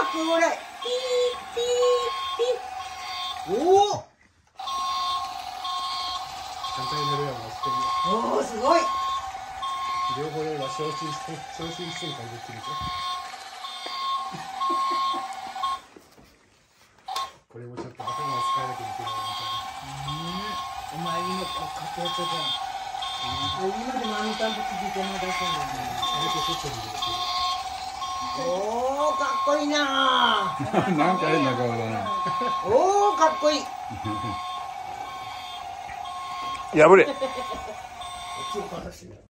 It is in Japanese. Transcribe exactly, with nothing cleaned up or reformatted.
これ。ピーピーピー。おお。 反対の量もしてる。 おお、すごい。 両方では昇進して昇進瞬間できるぞ。これもちょっと頭を使わなきゃいけないうん。お前今かっこよかったじゃん。今でもあのタンプついてまだそうだね。 あれとセットにできる。 おお、かっこいいなー。 なんか変な顔だな。 おお、かっこいい。 破れ。 こっちを話してみよう。